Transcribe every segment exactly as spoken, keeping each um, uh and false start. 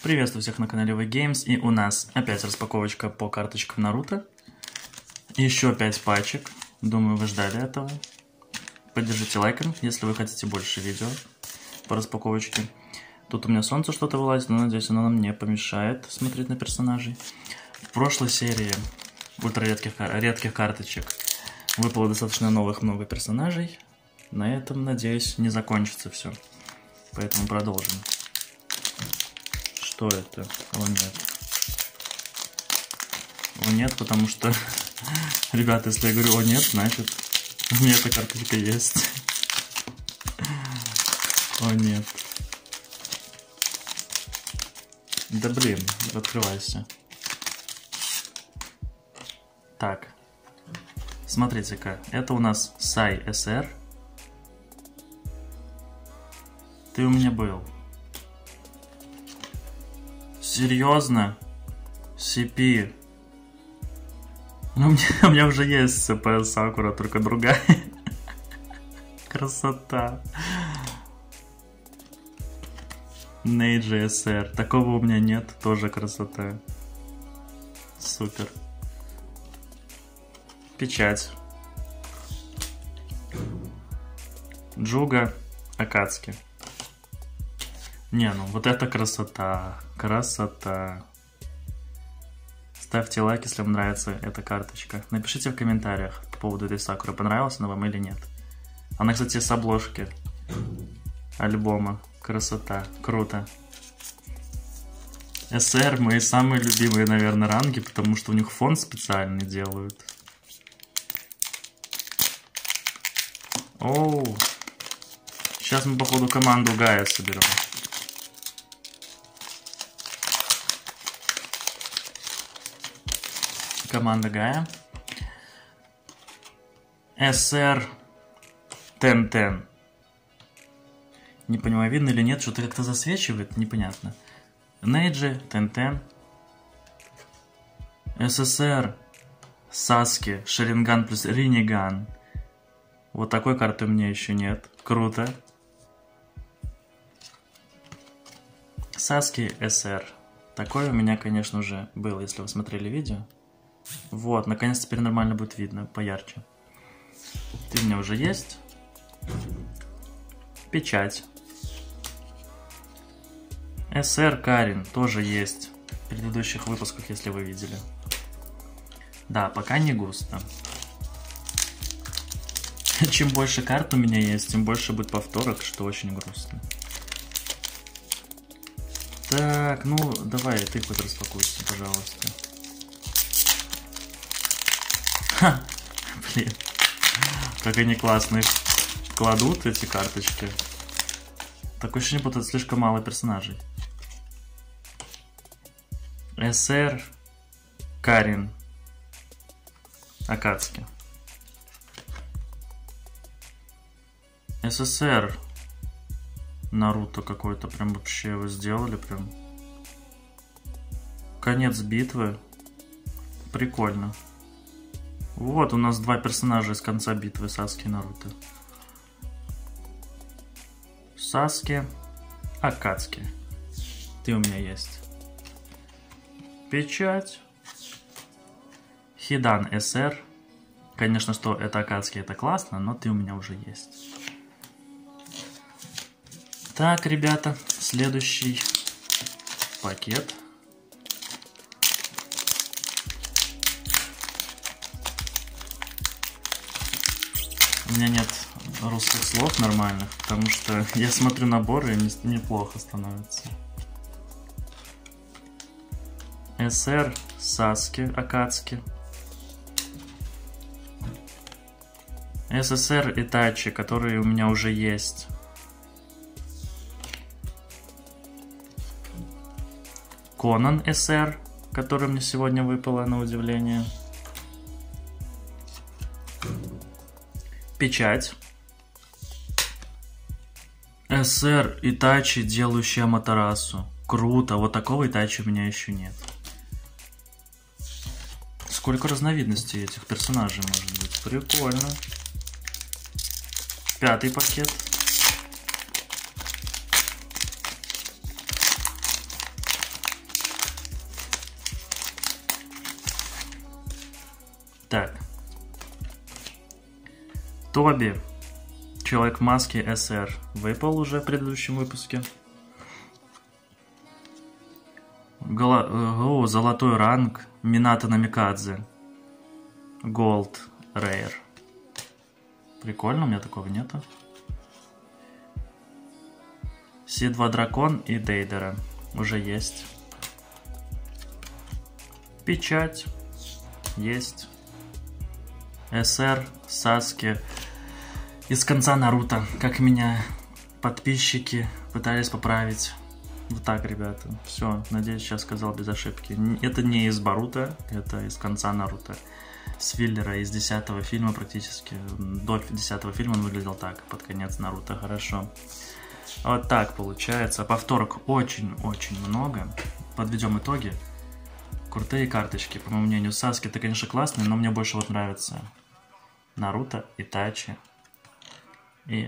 Приветствую всех на канале V-Games, и у нас опять распаковочка по карточкам Наруто. Еще пять пачек, думаю, вы ждали этого. Поддержите лайком, если вы хотите больше видео по распаковочке. Тут у меня солнце что-то вылазит, но надеюсь, оно нам не помешает смотреть на персонажей. В прошлой серии ультра редких, редких карточек выпало достаточно новых много персонажей. На этом, надеюсь, не закончится все. Поэтому продолжим. Что это? О, нет. О, нет, потому что, ребята, если я говорю о, нет, значит, у меня эта карточка есть. О, нет. Да блин, открывайся. Так. Смотрите-ка, это у нас Сай эс эр. Ты у меня был. Серьезно? си пи. Ну, у меня, у меня уже есть си пи Сакура, только другая. Красота. Нейджи эс эр. Такого у меня нет, тоже красота. Супер. Печать. Джуга Акацки. Не, ну вот это красота. Красота. Ставьте лайк, если вам нравится эта карточка. Напишите в комментариях по поводу этой Сакуры, понравилась она вам или нет. Она, кстати, с обложки альбома. Красота. Круто. эс эр мои самые любимые, наверное, ранги, потому что у них фон специальный делают. Оу. Сейчас мы, походу, команду Гая соберем. Команда Гая. эс эр десять. Не понимаю, видно или нет, что-то как-то засвечивает, непонятно. Нейджи десять. эс эс эр Саски Шаринган плюс Риниган. Вот такой карты у меня еще нет. Круто. Саски эс эр. Такой у меня, конечно, уже был, если вы смотрели видео. Вот, наконец теперь нормально будет видно, поярче. Ты у меня уже есть. Печать. эс эр Карин тоже есть в предыдущих выпусках, если вы видели. Да, пока не густо. Чем больше карт у меня есть, тем больше будет повторок, что очень грустно. Так, ну давай, ты хоть распакуйся, пожалуйста. Ха, блин, как они классные кладут эти карточки. Такое ощущение, будто слишком мало персонажей. эс эр Карин Акацки. эс эс эр Наруто какой-то, прям вообще его сделали, прям. Конец битвы. Прикольно. Вот у нас два персонажа из конца битвы, Саски и Наруто. Саски, Акацки. Ты у меня есть. Печать. Хидан эс эр. Конечно, что это Акацки, это классно, но ты у меня уже есть. Так, ребята, следующий пакет. У меня нет русских слов нормальных, потому что я смотрю наборы, и мне неплохо становится. эс эр Саски Акацки. эс эс эр Итачи, которые у меня уже есть. Конан эс эр, который мне сегодня выпало на удивление. Печать. эс эр Итачи, делающая Аматерасу. Круто, вот такого Итачи у меня еще нет. Сколько разновидностей этих персонажей может быть. Прикольно. Пятый пакет. Так. Тоби. Человек в маске СР. Выпал уже в предыдущем выпуске. Гола... О, золотой ранг. Минато Намикадзе. Голд. Рейр. Прикольно, у меня такого нету. Си два Дракон и Дейдера. Уже есть. Печать. Есть. СР, Саски. Из конца Наруто. Как меня подписчики пытались поправить. Вот так, ребята. Все, надеюсь, сейчас сказал без ошибки. Это не из Боруто, это из конца Наруто. С филлера из десятого фильма практически. До десятого фильма он выглядел так. Под конец Наруто. Хорошо. Вот так получается. Повторок очень-очень много. Подведем итоги. Крутые карточки, по моему мнению. Саски это, конечно, классные, но мне больше вот нравится Наруто, Итачи и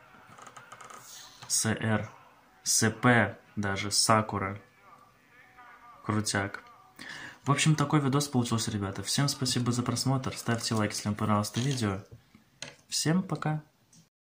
СР, СП, даже Сакура. Крутяк. В общем, такой видос получился, ребята. Всем спасибо за просмотр. Ставьте лайк, если вам понравилось это видео. Всем пока.